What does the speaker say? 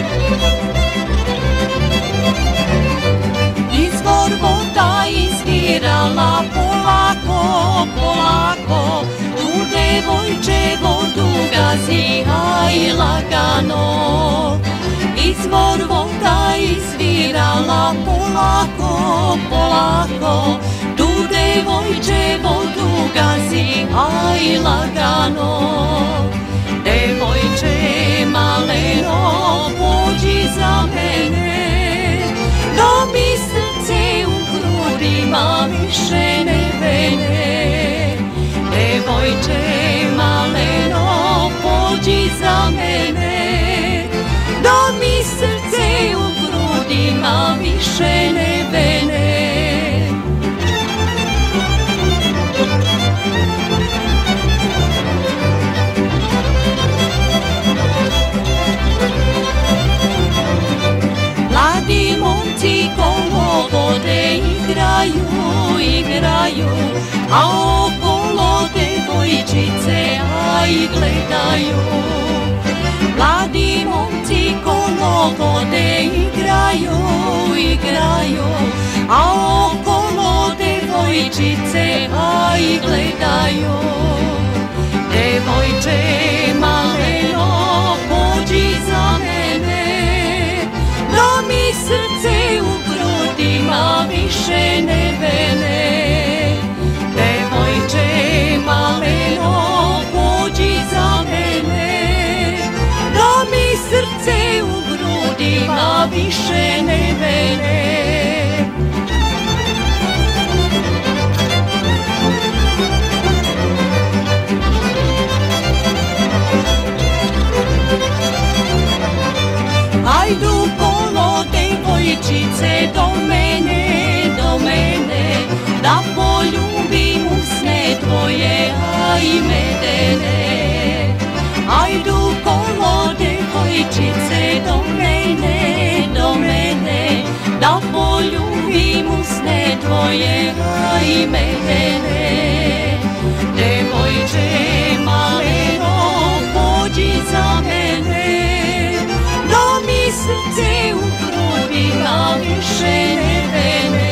Izvor voda izvirala polako, polako, tu devojče vodu gazi, aj lagano. Izvor voda izvirala polako, polako, tu devojče vodu gazi, aj lagano. Devojče maleno, pođi za mene, da mi srce u grudima više ne vene. Devojče maleno, pođi za mene, da mi srce u grudima više ne vene. Mladi momci kolo vode igraju, igraju, a okolo devojčice aj gledaju. Mladi momci kolo vode igraju, igraju, a okolo devojčice aj gledaju. Devojče maleno, pođi za mene, da mi srce u grudima više ne vene. Devojče maleno, pođi za mene, da mi srce u grudima više ne vene. Ajdu kolo devojčice do mene, da poljubim usne tvoje, aj medene. Ajdu kolo devojčice do mene, da poljubim usne tvoje, aj medene. Devojče maleno, pođi za mene, da mi srce u grudima više ne vene.